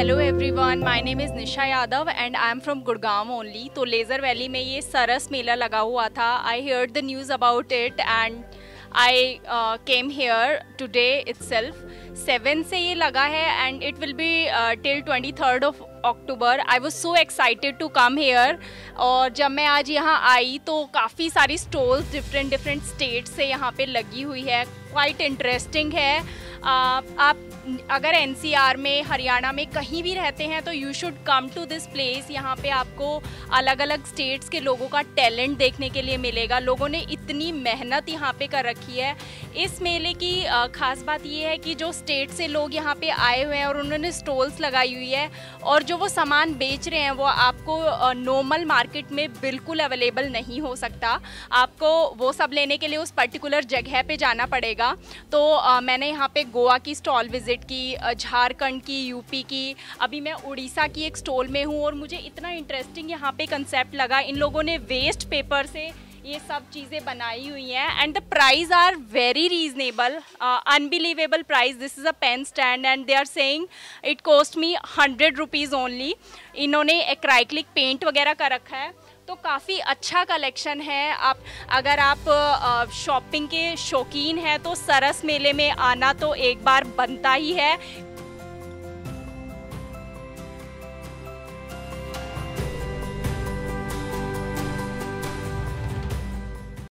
Hello everyone, my name is Nisha Yadav and I am from Gurgaon only. तो Leisure Valley में ये सरस मेला लगा हुआ था। I heard the news about it and I came here today itself. 7 से ये लगा है and it will be till 23rd of October. I was so excited to come here. और जब मैं आज यहाँ आई तो काफ़ी सारी स्टॉल्स डिफरेंट स्टेट से यहाँ पे लगी हुई है। क्वाइट इंटरेस्टिंग है। आप अगर एनसीआर में, हरियाणा में कहीं भी रहते हैं तो you should come to this place. यहाँ पे आपको अलग अलग स्टेट्स के लोगों का टैलेंट देखने के लिए मिलेगा। लोगों ने इतनी मेहनत यहाँ पे कर रखी है। इस मेले की ख़ास बात ये है कि जो स्टेट से लोग यहाँ पे आए हुए हैं और उन्होंने स्टॉल्स लगाई हुई है और जो वो सामान बेच रहे हैं वो आपको नॉर्मल मार्केट में बिल्कुल अवेलेबल नहीं हो सकता। आपको वो सब लेने के लिए उस पर्टिकुलर जगह पे जाना पड़ेगा। तो मैंने यहाँ पे गोवा की स्टॉल विज़िट की, झारखंड की, यूपी की, अभी मैं उड़ीसा की एक स्टॉल में हूँ और मुझे इतना इंटरेस्टिंग यहाँ पे कंसेप्ट लगा। इन लोगों ने वेस्ट पेपर से ये सब चीज़ें बनाई हुई हैं and the price are very reasonable, unbelievable price. This is a pen stand and they are saying it cost me 100 rupees only. इन्होंने एक्राइक्लिक पेंट वगैरह कर रखा है तो काफ़ी अच्छा कलेक्शन है। अगर आप शॉपिंग के शौकीन हैं तो सरस मेले में आना तो एक बार बनता ही है।